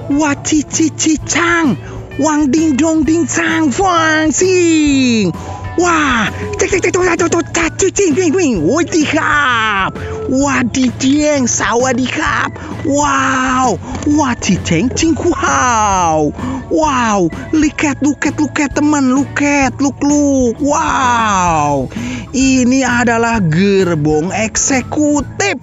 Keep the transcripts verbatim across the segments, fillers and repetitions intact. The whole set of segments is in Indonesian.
Wah, cici cicang, wang ding dong ding cang, fang sing. Wah, cek cek cek cek cek cek cek cing wing wing, wadikap, wadideng, sawadikap, wow, wadideng cing wow, wow, liket luket luket teman, luket luk luk, wow, ini adalah gerbong eksekutif.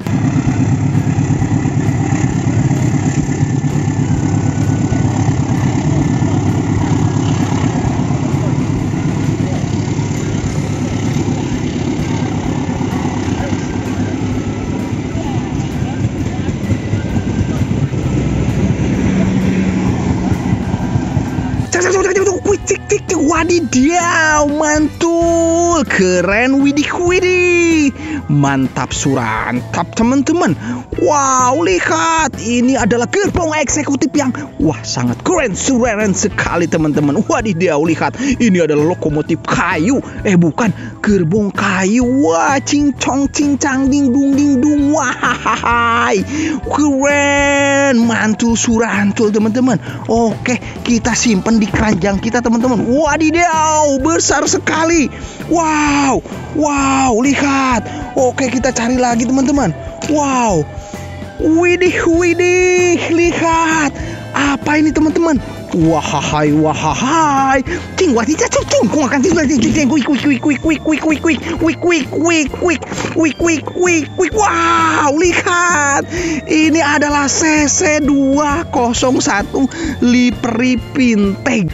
Wadidaw, mantul, keren, widih widih, mantap surantap teman-teman. Wow, lihat, ini adalah gerbong eksekutif yang wah sangat keren, keren sekali teman-teman. Wadidaw, lihat, ini adalah lokomotif kayu, eh bukan, gerbong kayu. Wah, cincong cincang ding dung ding dung, wah, keren, mantul surantul teman-teman. Oke, kita simpan di keranjang kita teman-teman. Wadidaw, besar sekali. Wow, wow, lihat. Oke, kita cari lagi teman-teman. Wow, widih, widih, lihat. Apa ini teman-teman? Wahai, wahai, cing wah tidak cung cung akan cing cing cing quick quick quick quick quick quick quick quick quick quick quick quick quick quick quick quick. Wow, lihat, ini adalah C C dua nol satu Livery Vintage.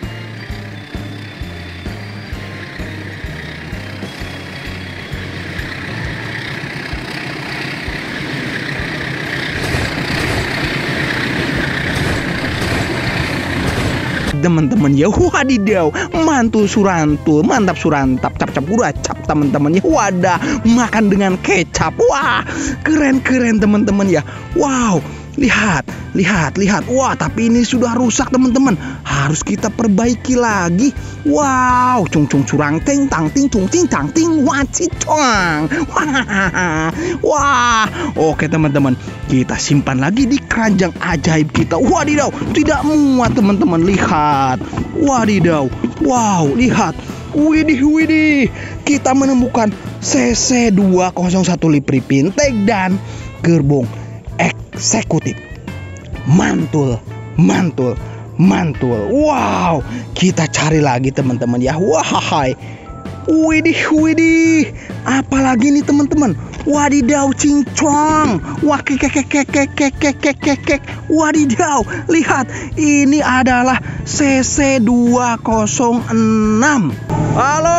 Teman-teman ya, wadidaw, mantul surantul, mantap surantap, cap cap guracap teman-teman ya. Wadah, makan dengan kecap. Wah, keren-keren teman-teman ya. Wow, lihat, lihat, lihat. Wah, tapi ini sudah rusak teman-teman. Harus kita perbaiki lagi. Wow, cung cung curang ting tang ting cung ting tang ting wacit cuang. Wah, wah. Oke teman-teman, kita simpan lagi di keranjang ajaib kita. Wadidaw, tidak muat teman-teman. Lihat, wadidaw, wow, lihat, widih widih. Kita menemukan C C dua nol satu Livery Vintage dan gerbong eksekutif. Mantul, mantul, mantul. Wow, kita cari lagi teman-teman ya. Wahai, widih widih. Apalagi nih teman-teman? Wadidaw, cincong. Wah, kek kek kek kek kek kek kek kek kek. Wadidaw, lihat, ini adalah C C dua nol enam. Halo,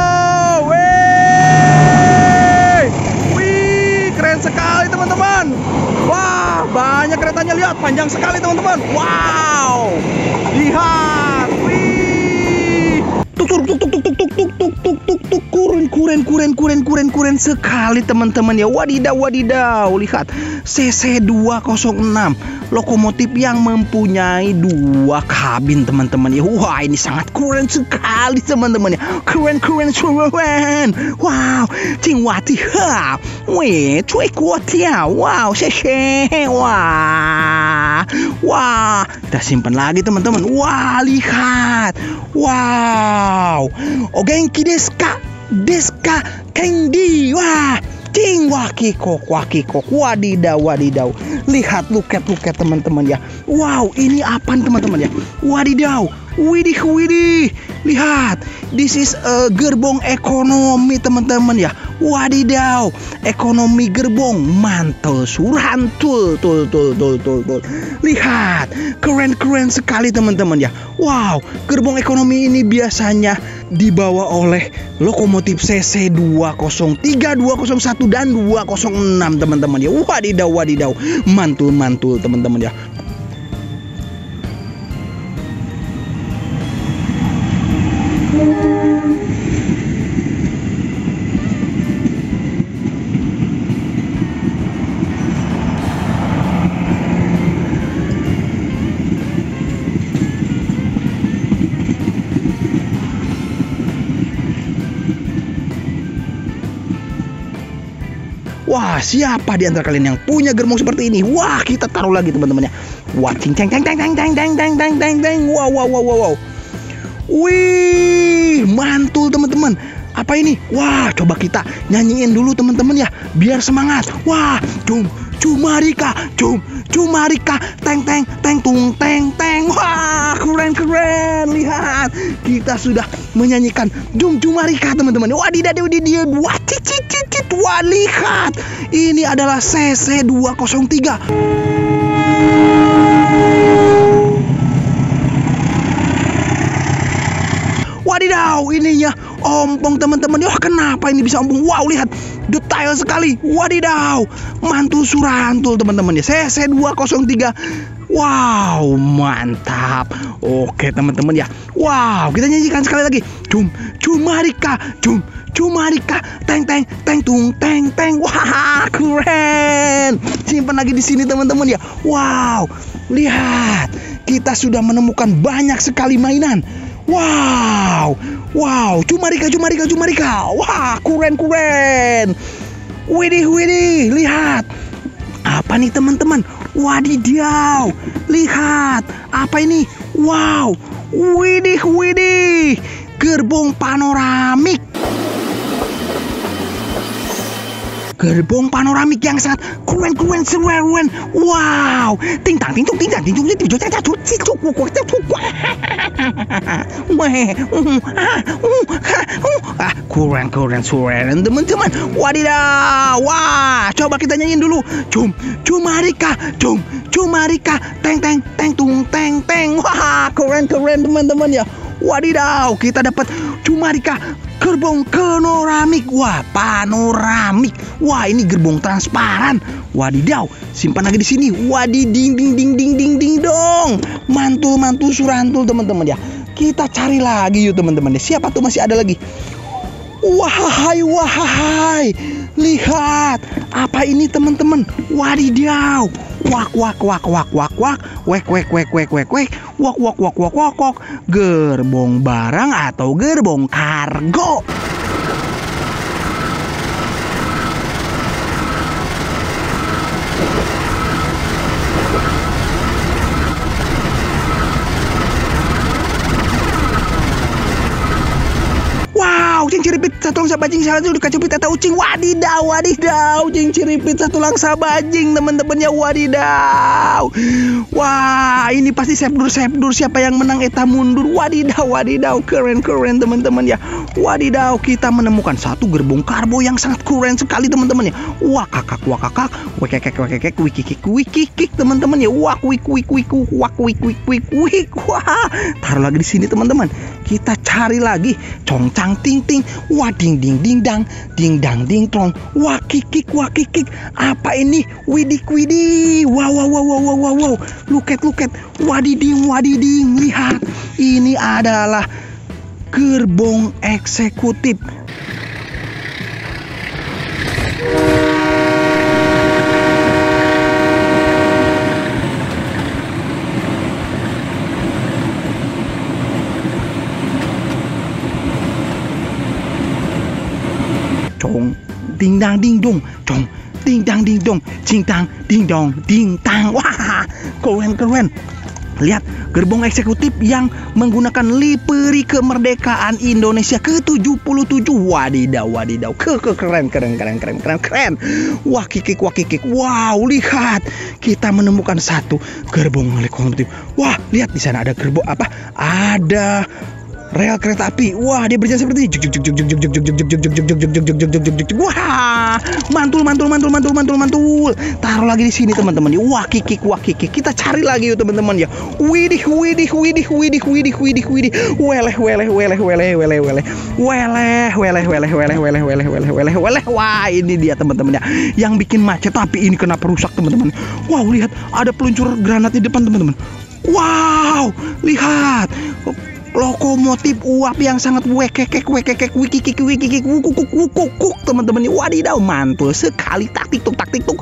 weh, wih, keren sekali teman-teman. Wah, banyak keretanya, lihat, panjang sekali teman-teman. Wow, lihat, wih, tuk tuk tuk tuk tuk tuk tuk tuk tuk tuk tuk, kuren kuren kuren kuren kuren kuren sekali teman-teman ya. Wadidaw, wadidaw, lihat, C C dua nol enam, lokomotif yang mempunyai dua kabin teman-teman ya. Wah, ini sangat keren sekali teman-teman ya. Keren keren keren. Wow, cing wati ha, weh, cuy kuat ya. Wow, shehe, wah, wah, kita simpan lagi teman-teman. Wah, lihat, wow, ogenki desu ka, desu ka, kendi, wah. Cing, wakikok, wakikok, wadidaw, wadidaw. Lihat, luket, luket teman-teman ya. Wow, ini apa teman-teman ya? Wadidaw, widih, widih. Lihat, this is a gerbong ekonomi teman-teman ya. Wadidaw, ekonomi gerbong, mantul, surantul, tul, tul, tul, tul, tul. Lihat, keren-keren sekali teman-teman ya. Wow, gerbong ekonomi ini biasanya dibawa oleh lokomotif C C dua nol tiga, dua nol satu dan dua nol enam teman-teman ya. Wadidaw, wadidaw, mantul, mantul teman-teman ya. Wah, Wah, siapa di antara kalian yang punya gerbong seperti ini? Wah, kita taruh lagi teman-teman ya. Wah, cing ceng ceng ceng ceng ceng ceng ceng ceng ceng ceng. Wow, wow, wow, wow, wow. Wih, mantul teman-teman. Apa ini? Wah, coba kita nyanyiin dulu teman-teman ya, biar semangat. Wah, cum cumarika, cum cumarika, teng teng teng tung teng teng. Wah, keren keren. Lihat, kita sudah menyanyikan cum cumarika teman-teman. Wadidaw, wadidaw, wah, cicit cicit. Wah, lihat, ini adalah C C dua nol tiga. Wadidaw, ininya ompong teman-teman. Wah, kenapa ini bisa ompong? Wow, lihat, detail sekali. Wadidaw, mantul surantul teman-teman ya. C C dua nol tiga. Wow, mantap. Oke teman-teman ya. Wow, kita nyanyikan sekali lagi. Cum cumarika, cum cumarika, teng teng teng tung teng teng. Wah, keren. Simpan lagi di sini teman-teman ya. Wow, lihat, kita sudah menemukan banyak sekali mainan. Wow, wow, cumarika, cumarika, cumarika. Wah, keren, keren. Widih, widih, lihat. Apa nih teman-teman? Wadidaw, lihat. Apa ini? Wow, widih, widih. Gerbong panoramik. Gerbong panoramik yang sangat keren keren keren. Wow, ting tang ting tung ting tang ting tung ting tung ting tung ting tung ting tung ting tung. Ah, keren keren keren teman-teman. Wadidaw, wah, coba kita nyanyiin dulu. Cum cumarika, cum cumarika, teng teng teng tung teng teng. Wah, keren keren teman-teman ya. Wadidaw, kita dapat cumarika gerbong panoramik. Wah, panoramik. Wah, ini gerbong transparan. Wadidaw, simpan lagi di sini. Wadiding ding ding ding ding ding dong. Mantul mantul surantul teman-teman ya. Kita cari lagi yuk teman-teman ya. Siapa tuh masih ada lagi? Wahai, wahai. Lihat, apa ini teman-teman? Wadidaw. Wak wak wak wak wak wak. Wek wek wek wek wek wek. Wak wak wak wak wak wak. Gerbong barang atau gerbong kargo. Cing ciripit satu langsa bajing salah tuh dikacupit atau ucing. Wadidaw, wadidaw, cing ciripit satu langsa bajing teman-teman ya. Wadidaw. Wah, ini pasti sepdur sepdur siapa yang menang eta mundur. Wadidaw, wadidaw, keren keren teman-teman ya. Wadidaw, kita menemukan satu gerbong karbo yang sangat keren sekali teman-teman ya. Wah, kakak wah kakak, wekekek wekekek wikikik wikikik teman-teman ya. Wah, wik wik wik wak wik wik wik wik. Wah, taruh lagi di sini teman-teman. Kita cari lagi. Cong cang ting ting. Wah, ding ding ding dang, ding dang ding trong. Wah, kikik, wah kikik. Apa ini? Widik widih. Wow, wow, wow, wow, wow, wow. Luket, luket. Wadiding, wadiding. Lihat, ini adalah gerbong eksekutif. Cong ding dang ding dong, cong ding dang ding dong, cing tang ding dong ding tang. Wah, keren keren. Lihat, gerbong eksekutif yang menggunakan livery kemerdekaan Indonesia ke tujuh puluh tujuh. Wadidaw, wadidaw, ke, ke keren keren keren keren keren keren. Wah, kikik, wah kikik. Wow, lihat, kita menemukan satu gerbong eksekutif. Wah, lihat di sana ada gerbong apa? Ada rel kereta api. Wah, dia berjalan seperti ini. Wah, mantul mantul mantul mantul mantul mantul. Taruh lagi di sini teman-teman. Wah, kikik, wah kikik. Kita cari lagi yuk teman-teman ya. Widih widih widih widih widih widih widih. Weleh weleh weleh weleh weleh weleh. Weleh weleh weleh weleh weleh weleh weleh weleh weleh. Wah, ini dia teman-teman ya. Yang bikin macet tapi ini kenapa rusak teman-teman. Wow, lihat, ada peluncur granat di depan teman-teman. Wow, lihat. Lokomotif uap yang sangat wekekek wekekek wikikik wikikik wukuk wukuk wukuk teman-teman. Wadidaw, mantul sekali. Taktik tuk taktik tuk.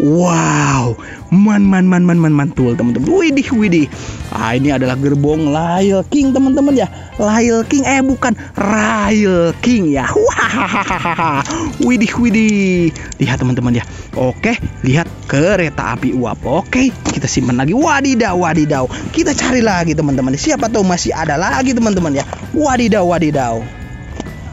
Wow, man man man man man mantul teman-teman. Widih widih. Ah, ini adalah gerbong Lyle King teman-teman ya. Lyle King eh bukan Rail King ya. Wah, widih widih. Lihat teman-teman ya. Oke, lihat kereta api uap. Oke, kita simpan lagi. Wadidaw wadidaw. Kita cari lagi teman-teman. Siapa tahu masih ada lagi teman-teman ya. Wadidaw wadidaw.